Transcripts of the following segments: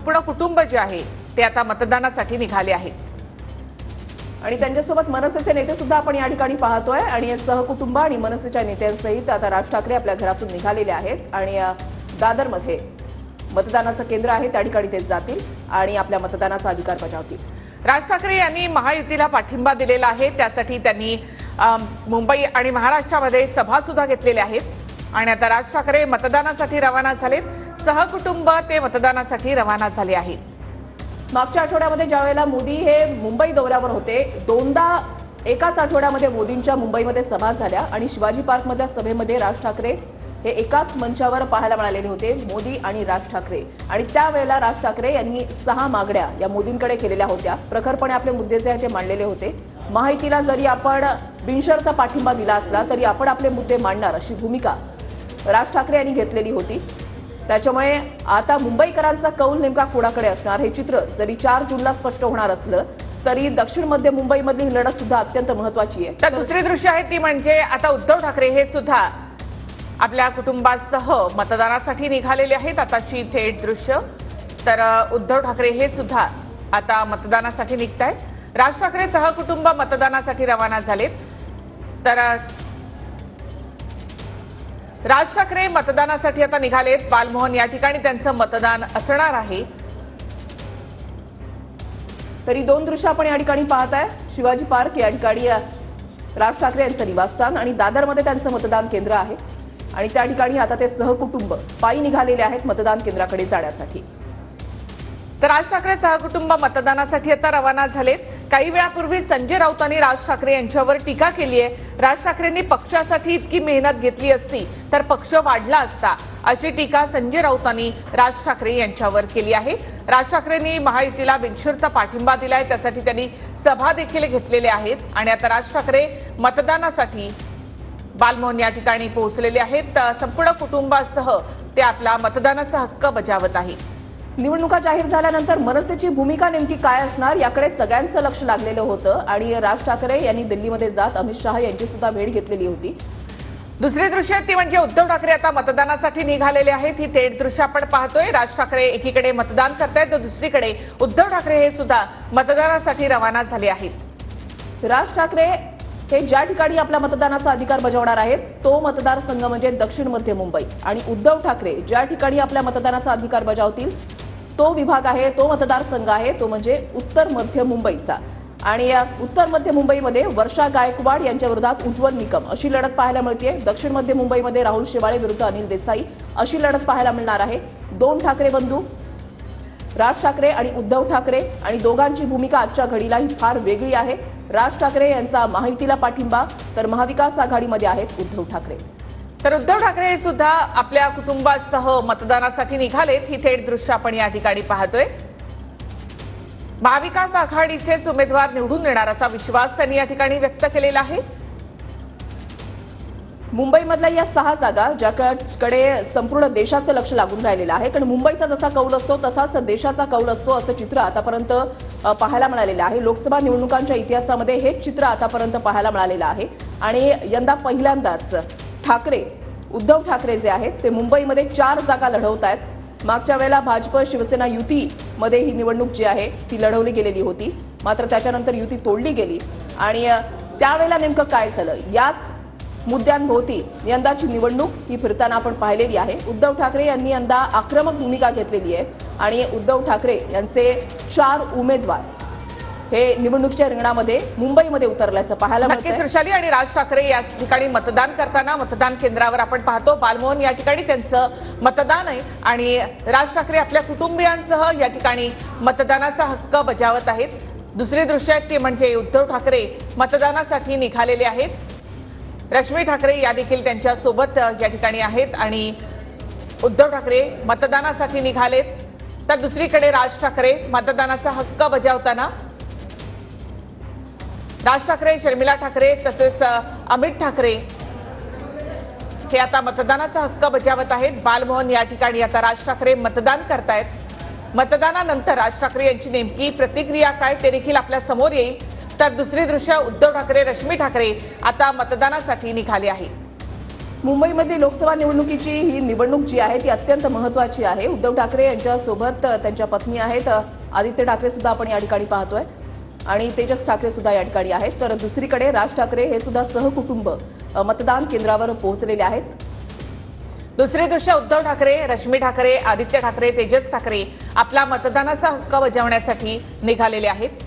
संपूर्ण कुटुंब जे आहे ते आता मतदानासाठी निघाले आहेत आणि त्यांच्यासोबत मनसेचे नेते सुद्धा आपण या ठिकाणी पाहतोय आणि सहकुटुंब आणि मनसेच्या नेत्यांसहित आता राज ठाकरे आपल्या घरातून निघालेले आहेत आणि दादरमध्ये मतदानाचं केंद्र आहे त्या ठिकाणी ते जातील आणि आपल्या मतदानाचा अधिकार बजावतील। राज ठाकरे यांनी महायुतीला पाठिंबा दिलेला आहे, त्यासाठी त्यांनी मुंबई आणि महाराष्ट्रामध्ये सभा सुद्धा घेतलेल्या आहेत आणि आता राज ठाकरे मतदानासाठी रवाना झालेत। सहकुटुंब ते मतदानासाठी रवाना झाले आहेत। मागच्या आठवड्यामध्ये ज्यावेळेला मोदी हे मुंबई दौऱ्यावर होते, दोनदा एकाच आठवड्यामध्ये मोदींच्या मुंबईमध्ये सभा झाल्या आणि शिवाजी पार्कमधल्या सभेमध्ये राज ठाकरे हे एकाच मंचावर पाहायला मिळालेले होते, मोदी आणि राज ठाकरे। आणि त्यावेळेला राज ठाकरे यांनी 6 मागण्या या मोदींकडे केलेल्या होत्या। प्रखरपणे आपले मुद्दे जे आहेत ते मांडलेले होते। महायुतीला जरी आपण बिनशर्त पाठिंबा दिला असला तरी आपण आपले मुद्दे मांडणार अशी भूमिका राज ठाकरे यांनी घेतलेली होती। त्याच्यामुळे आता मुंबईकरांचा कौल नेमका कोणाकडे असणार हे चित्र जरी 4 जूनला स्पष्ट होणार असलं तरी दक्षिण मध्य मुंबईमधली ही लढत सुद्धा अत्यंत महत्त्वाची आहे। तर दुसरी दृश्य आहे ती म्हणजे आता उद्धव ठाकरे हे सुद्धा आपल्या कुटुंबासह मतदानासाठी निघालेले आहेत। आताची थेट दृश्य तर उद्धव ठाकरे हे सुद्धा आता मतदानासाठी निघतायत। राज ठाकरे सहकुटुंब मतदानासाठी रवाना झालेत। तर राज ठाकरे मतदानासाठी आता निघालेत। बालमोहन या ठिकाणी त्यांचं मतदान असणार आहे। तरी 2 दृश्य आपण या ठिकाणी पाहताय। शिवाजी पार्क या ठिकाणी राज ठाकरे यांचं निवासस्थान आणि दादरमध्ये त्यांचं मतदान केंद्र आहे आणि त्या ठिकाणी आता ते सहकुटुंब पायी निघालेले आहेत मतदान केंद्राकडे जाण्यासाठी। तर राज ठाकरे सहकुटुंब मतदानासाठी आता रवाना झालेत। काही वेळापूर्वी संजय राऊतांनी राज ठाकरे यांच्यावर टीका केली आहे। राज ठाकरेंनी पक्षासाठी इतकी मेहनत घेतली असती तर पक्ष वाढला असता, अशी टीका संजय राऊतांनी राज ठाकरे यांच्यावर केली आहे। राज ठाकरेंनी महायुतीला बिनशर्त पाठिंबा दिलाय, त्यासाठी त्यांनी सभा देखील घेतलेल्या आहेत आणि आता राज ठाकरे मतदानासाठी बालमोहन या ठिकाणी पोहोचलेले आहेत। संपूर्ण कुटुंबासह ते आपला मतदानाचा हक्क बजावत आहेत। निवडणुका जाहीर झाल्यानंतर मनसेची भूमिका नेमकी काय असणार याकडे सगळ्यांचं लक्ष लागलेलं होतं आणि राज ठाकरे यांनी दिल्लीमध्ये जात अमित शहा यांची सुद्धा भेट घेतलेली होती। दुसरी दृश्य ती म्हणजे उद्धव ठाकरे आता मतदानासाठी निघालेले आहेत। ही थेट दृश्य आपण पाहतोय। राज ठाकरे एकीकडे मतदान करतायत तर दुसरीकडे उद्धव ठाकरे हे सुद्धा मतदानासाठी रवाना झाले आहेत। राज ठाकरे हे ज्या ठिकाणी आपला मतदानाचा अधिकार बजावणार आहेत तो मतदारसंघ म्हणजे दक्षिण मध्य मुंबई आणि उद्धव ठाकरे ज्या ठिकाणी आपल्या मतदानाचा अधिकार बजावतील तो विभाग आहे, तो मतदारसंघ आहे, तो म्हणजे उत्तर मध्य मुंबईचा। आणि या उत्तर मध्य मुंबईमध्ये वर्षा गायकवाड यांच्या विरोधात उज्ज्वल निकम अशी लढत पाहायला मिळते। दक्षिण मध्य मुंबईमध्ये राहुल शेवाळे विरुद्ध अनिल देसाई अशी लढत पाहायला मिळणार आहे। 2 ठाकरे बंधू राज ठाकरे आणि उद्धव ठाकरे आणि दोघांची भूमिका आजच्या घडीला ही फार वेगळी आहे। राज ठाकरे यांचा महायुतीला पाठिंबा तर महाविकास आघाडीमध्ये आहेत उद्धव ठाकरे। तर उद्धव ठाकरे सुद्धा आपल्या कुटुंबासह मतदानासाठी निघालेत। ही थेट दृश्य आपण या ठिकाणी पाहतोय। महाविकास आघाडीचेच उमेदवार निवडून येणार असा विश्वास त्यांनी या ठिकाणी व्यक्त केलेला आहे। मुंबईमधल्या या 6 जागा ज्याकडे संपूर्ण देशाचं लक्ष लागून राहिलेलं आहे, कारण मुंबईचा जसा कौल असतो तसाच देशाचा कौल असतो असं चित्र आतापर्यंत पाहायला मिळालेलं आहे। लोकसभा निवडणुकांच्या इतिहासामध्ये हेच चित्र आतापर्यंत पाहायला मिळालेलं आहे आणि यंदा पहिल्यांदाच उद्धव ठाकरे जे आहेत ते मुंबईमध्ये 4 जागा लढवत आहेत। मागच्या वेळेला भाजप शिवसेना युतीमध्ये ही निवडणूक जी आहे ती लढवली गेलेली होती, मात्र त्याच्यानंतर युती तोडली गेली आणि त्यावेळेला नेमकं काय झालं याच मुद्द्यांभोवती यंदाची निवडणूक ही फिरताना आपण पाहिलेली आहे। उद्धव ठाकरे यांनी यंदा आक्रमक भूमिका घेतलेली आहे आणि उद्धव ठाकरे यांचे 4 उमेदवार हे निवडणुकीच्या रिंगणामध्ये मुंबईमध्ये उतरल्याचं पाहायला मिळतंय। नक्कीच ऋषाली आणि राज ठाकरे या ठिकाणी मतदान करताना मतदान केंद्रावर आपण पाहतो बालमोहन या ठिकाणी त्यांचं मतदान आहे आणि राज ठाकरे आपल्या कुटुंबियांसह या ठिकाणी मतदानाचा हक्क बजावत आहेत। दुसरी दृश्य आहेत ती म्हणजे उद्धव ठाकरे मतदानासाठी निघालेले आहेत। रश्मी ठाकरे या देखील त्यांच्या सोबत या ठिकाणी आहेत आणि उद्धव ठाकरे मतदानासाठी निघालेत तर दुसरीकडे राज ठाकरे मतदानाचा हक्क बजावताना राज ठाकरे, शर्मिला ठाकरे तसेच अमित ठाकरे हे आता मतदानाचा हक्क बजावत आहेत। बालमोहन या ठिकाणी आता राज ठाकरे मतदान करतायत। मतदानानंतर राज ठाकरे यांची नेमकी प्रतिक्रिया काय ते देखील आपल्या समोर येईल। तर दुसरी दृश्य उद्धव ठाकरे, रश्मी ठाकरे आता मतदानासाठी निघाले आहेत। मुंबईमध्ये लोकसभा निवडणुकीची ही निवडणूक जी आहे ती अत्यंत महत्त्वाची आहे. उद्धव ठाकरे यांच्यासोबत त्यांच्या पत्नी आहेत आदित्य ठाकरे सुद्धा आपण या ठिकाणी पाहतोय आणि तेजस ठाकरे सुद्धा या ठिकाणी आहेत. तर दुसरीकडे राज ठाकरे हे सुद्धा सहकुटुंब मतदान केंद्रावर पोहोचलेले आहेत. दुसरी दृश्य उद्धव ठाकरे, रश्मी ठाकरे, आदित्य ठाकरे, तेजस ठाकरे आपला मतदानाचा हक्क बजावण्यासाठी निघालेले आहेत.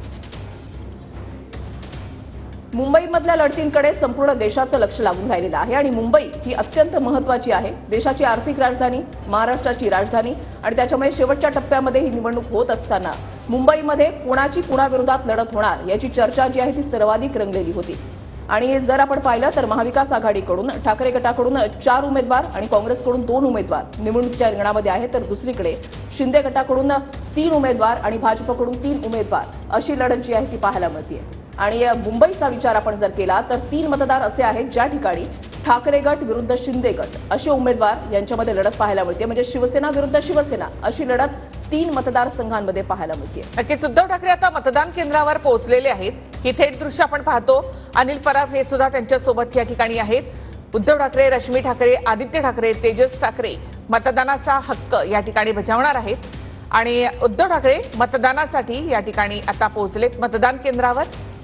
मुंबईमधल्या लढतींकडे संपूर्ण देशाचं लक्ष लागून राहिलेलं आहे आणि मुंबई ही अत्यंत महत्त्वाची आहे. देशाची आर्थिक राजधानी, महाराष्ट्राची राजधानी आणि त्याच्यामुळे शेवटच्या टप्प्यामध्ये ही निवडणूक होत असताना मुंबईमध्ये कोणाची कुणाविरोधात लढत होणार याची चर्चा जी आहे ती सर्वाधिक रंगलेली होती. आणि जर आपण पाहिलं तर महाविकास आघाडीकडून ठाकरे गटाकडून 4 उमेदवार आणि काँग्रेसकडून 2 उमेदवार निवडणुकीच्या रिंगणामध्ये आहेत. तर दुसरीकडे शिंदे गटाकडून 3 उमेदवार आणि भाजपकडून 3 उमेदवार अशी लढत जी आहे ती पाहायला मिळते. आणि मुंबईचा विचार आपण जर केला तर 3 मतदार असे आहेत ज्या ठिकाणी ठाकरे गट विरुद्ध शिंदे गट असे उमेदवार यांच्यामध्ये लढत पाहायला मिळते. म्हणजे शिवसेना विरुद्ध शिवसेना अशी लढत 3 मतदारसंघांमध्ये पाहायला मिळते. नक्कीच उद्धव ठाकरे आता मतदान केंद्रावर पोहोचलेले आहेत. ही थेट दृश्य आपण पाहतो. अनिल परब हे सुद्धा त्यांच्या सोबत या ठिकाणी आहेत. उद्धव ठाकरे, रश्मी ठाकरे, आदित्य ठाकरे, तेजस ठाकरे मतदानाचा हक्क या ठिकाणी बजावणार आहेत आणि उद्धव ठाकरे मतदानासाठी या ठिकाणी आता पोहोचलेत मतदान केंद्रावर.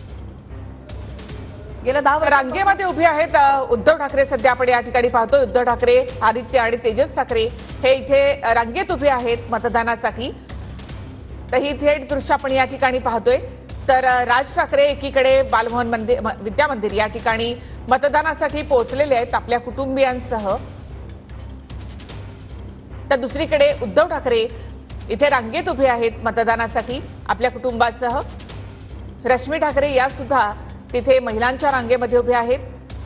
गेल्या 10 रांगेमध्ये उभे आहेत उद्धव ठाकरे. सध्या आपण या ठिकाणी पाहतोय उद्धव ठाकरे, आदित्य आणि तेजस ठाकरे हे इथे रांगेत उभे आहेत मतदानासाठी. तर ही थेट दृश्य आपण या ठिकाणी पाहतोय. तर राज ठाकरे एकीकडे बालभवन मंदिर विद्या मंदिर या ठिकाणी मतदानासाठी पोहोचलेले आहेत आपल्या कुटुंबियांसह. तर दुसरीकडे उद्धव ठाकरे इथे रांगेत उभे आहेत मतदानासाठी आपल्या कुटुंबासह. रश्मी ठाकरे या सुद्धा तिथे महिलांच्या रांगेमध्ये उभे आहेत.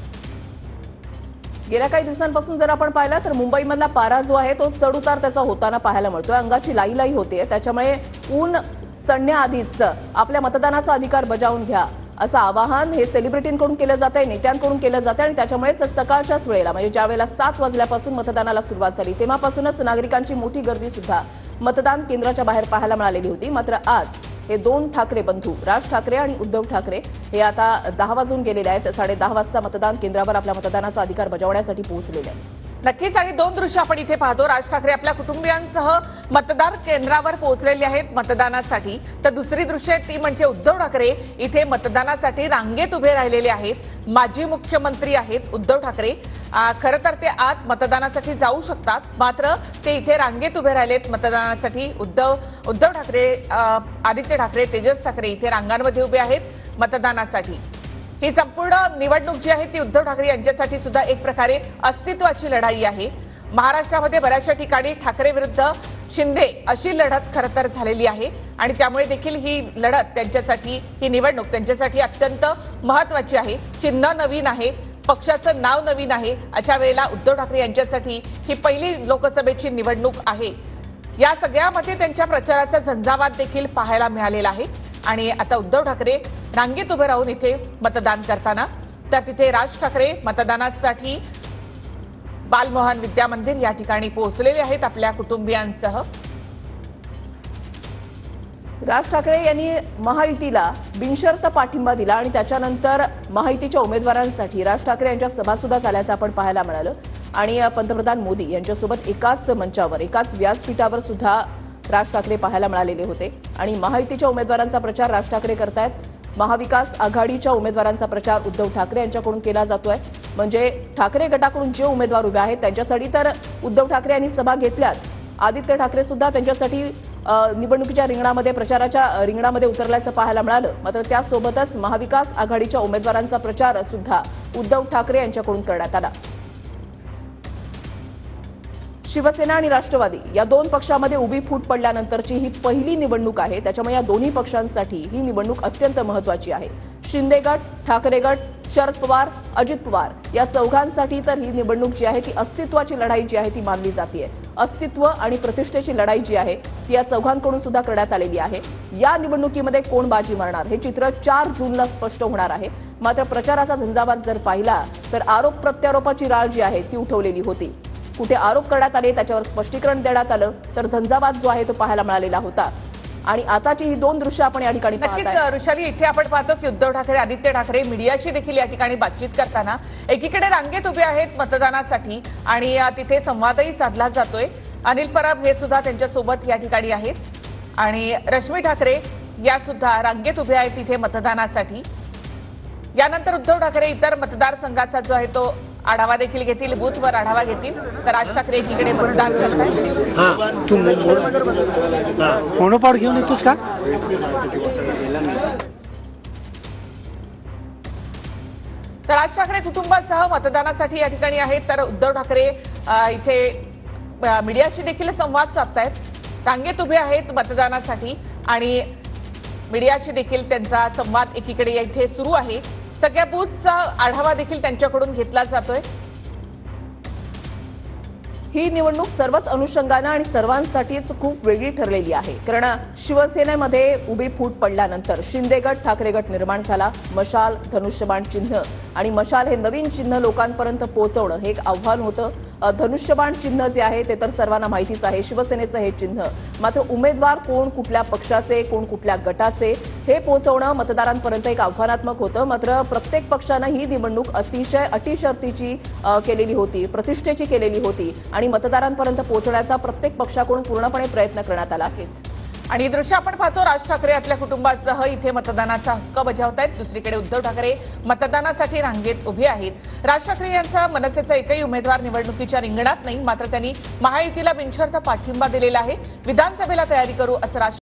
गेल्या काही दिवसांपासून जर आपण पाहिलं तर मुंबईमधला पारा जो आहे तो चढउतार त्याचा होताना पाहायला मिळतोय. अंगाची लाई होते. त्याच्यामुळे ऊन चढण्याआधीच आपल्या मतदानाचा अधिकार बजावून घ्या असं आवाहन हे सेलिब्रिटींकडून केलं जात आहे, नेत्यांकडून केलं जात आहे. आणि त्याच्यामुळेच सकाळच्याच वेळेला म्हणजे ज्या वेळेला 7 वाजल्यापासून मतदानाला सुरुवात झाली तेव्हापासूनच नागरिकांची मोठी गर्दी सुद्धा मतदान केंद्राच्या बाहेर पाहायला मिळालेली होती. मात्र आज हे 2 ठाकरे बंधू राज ठाकरे आणि उद्धव ठाकरे हे आता 10 वाजून गेलेले आहेत. 10:30 वाजता मतदान केंद्रावर आपल्या मतदानाचा अधिकार बजावण्यासाठी पोहोचलेले आहेत. नक्कीच आणि 2 दृश्य आपण इथे पाहतो. राज ठाकरे आपल्या कुटुंबियांसह मतदान केंद्रावर पोहोचलेले आहेत मतदानासाठी. तर दुसरी दृश्य ती म्हणजे उद्धव ठाकरे इथे मतदानासाठी रांगेत उभे राहिलेले आहेत. माजी मुख्यमंत्री आहेत उद्धव ठाकरे. खरं तर ते आत मतदानासाठी जाऊ शकतात, मात्र ते इथे रांगेत उभे राहिलेत मतदानासाठी. उद्धव ठाकरे, आदित्य ठाकरे, तेजस ठाकरे इथे रांगांमध्ये उभे आहेत मतदानासाठी. ही संपूर्ण निवडणूक जी आहे ती उद्धव ठाकरे यांच्यासाठी सुद्धा एक प्रकारे अस्तित्वाची लढाई आहे. महाराष्ट्रामध्ये बऱ्याचशा ठिकाणी ठाकरे विरुद्ध शिंदे अशी लढत खरं तर झालेली आहे आणि त्यामुळे देखील ही लढत त्यांच्यासाठी, ही निवडणूक त्यांच्यासाठी अत्यंत महत्त्वाची आहे. चिन्ह नवीन आहे, पक्षाचं नाव नवीन आहे. अशा वेळेला उद्धव ठाकरे यांच्यासाठी ही पहिली लोकसभेची निवडणूक आहे. या सगळ्यामध्ये त्यांच्या प्रचाराचा झंझावात देखील पाहायला मिळालेला आहे. आणि आता उद्धव ठाकरे रांगेत उभे राहून इथे मतदान करताना. तर तिथे राज ठाकरे मतदानासाठी बालमोहन विद्या मंदिर या ठिकाणी पोहोचलेले आहेत आपल्या कुटुंबियांसह. राज ठाकरे यांनी महायुतीला बिनशर्त पाठिंबा दिला आणि त्याच्यानंतर महायुतीच्या उमेदवारांसाठी राज ठाकरे यांच्या सभा सुद्धा झाल्याचं आपण पाहायला मिळालं. आणि पंतप्रधान मोदी यांच्यासोबत एकाच मंचावर, एकाच व्यासपीठावर सुद्धा राज ठाकरे पाहायला मिळालेले होते. आणि महायुतीच्या उमेदवारांचा प्रचार राज ठाकरे करतायत. महाविकास आघाडीच्या उमेदवारांचा प्रचार उद्धव ठाकरे यांच्याकडून केला जातोय. म्हणजे ठाकरे गटाकडून जे उमेदवार उभे आहेत त्यांच्यासाठी तर उद्धव ठाकरे यांनी सभा घेतल्याच आदित्य ठाकरे सुद्धा त्यांच्यासाठी निवडणुकीच्या रिंगणामध्ये, प्रचाराच्या रिंगणामध्ये उतरल्याचं पाहायला मिळालं. मात्र त्यासोबतच महाविकास आघाडीच्या उमेदवारांचा प्रचार सुद्धा उद्धव ठाकरे यांच्याकडून करण्यात आला. शिवसेना आणि राष्ट्रवादी या 2 पक्षांमध्ये उभी फूट पडल्यानंतरची ही पहिली निवडणूक आहे. त्याच्यामुळे या दोन्ही पक्षांसाठी ही निवडणूक अत्यंत महत्त्वाची आहे. शिंदे गट, ठाकरे गट, शरद पवार, अजित पवार या चौघांसाठी तर ही निवडणूक जी आहे ती अस्तित्वाची लढाई जी आहे ती मानली जाते. अस्तित्व आणि प्रतिष्ठेची लढाई जी आहे ती या चौघांकडून सुद्धा करण्यात आलेली आहे. या निवडणुकीमध्ये कोण बाजी मारणार हे चित्र 4 जूनला स्पष्ट होणार आहे. मात्र प्रचाराचा झंझावात जर पाहिला तर आरोप प्रत्यारोपाची राळ जी आहे ती उठवलेली होती. कुठे आरोप करण्यात आले त्याच्यावर स्पष्टीकरण देण्यात आलं तर झंझावात जो आहे तो पाहायला मिळालेला होता. आणि आताची ही दोन दृश्य आपण या ठिकाणी नक्कीच पाहताय. ऋषाली, इथे आपण पाहतो की उद्धव ठाकरे, आदित्य ठाकरे मीडियाशी देखील या ठिकाणी बातचीत करताना एकीकडे रांगेत उभे आहेत मतदानासाठी आणि तिथे संवादही साधला जातोय. अनिल परब हे सुद्धा त्यांच्यासोबत या ठिकाणी आहेत आणि रश्मी ठाकरे या सुद्धा रांगेत उभे आहेत तिथे मतदानासाठी. यानंतर उद्धव ठाकरे इतर मतदारसंघाचा जो आहे तो आढावा देखील घेतील, बूथवर आढावा घेतील. तर राज ठाकरे एकीकडे मतदान करतायत. तू मोनोपॉड घेऊन येतोस का? तर राज ठाकरे कुटुंबासह मतदानासाठी या ठिकाणी आहेत. तर उद्धव ठाकरे इथे मीडियाशी देखील संवाद साधतायत, रांगेत उभे आहेत मतदानासाठी आणि मीडियाशी देखील त्यांचा संवाद एकीकडे इथे सुरू आहे. सगळ्या बूथचा आढावा देखील त्यांच्याकडून घेतला जातोय. ही निवडणूक सर्वच अनुषंगानं आणि सर्वांसाठीच खूप वेगळी ठरलेली आहे. कारण शिवसेनेमध्ये उभी फूट पडल्यानंतर शिंदे गट ठाकरे गट निर्माण झाला. मशाल, धनुष्यबाण चिन्ह आणि मशाल हे नवीन चिन्ह लोकांपर्यंत पोहोचवणं हे एक आव्हान होतं. धनुष्यबाण चिन्ह जे आहे ते तर सर्वांना माहितीच आहे, शिवसेनेचं हे चिन्ह. मात्र उमेदवार कोण, कुठल्या पक्षाचे, कोण कुठल्या गटाचे हे पोहोचवणं मतदारांपर्यंत एक आव्हानात्मक होतं. मात्र प्रत्येक पक्षानं ही निवडणूक अतिशय अटीशर्तीची केलेली होती, प्रतिष्ठेची केलेली होती आणि मतदारांपर्यंत पोहोचण्याचा प्रत्येक पक्षाकडून पूर्णपणे प्रयत्न करण्यात आला. आणि दृश्य आपण पाहतो, राज ठाकरे आपल्या कुटुंबासह इथे मतदानाचा हक्क बजावतायत. दुसरीकडे उद्धव ठाकरे मतदानासाठी रांगेत उभे आहेत. राज ठाकरे यांचा मनसेचा एकही उमेदवार निवडणुकीच्या रिंगणात नाही, मात्र त्यांनी महायुतीला बिनशर्त पाठिंबा दिलेला आहे. विधानसभेला तयारी करू असं राज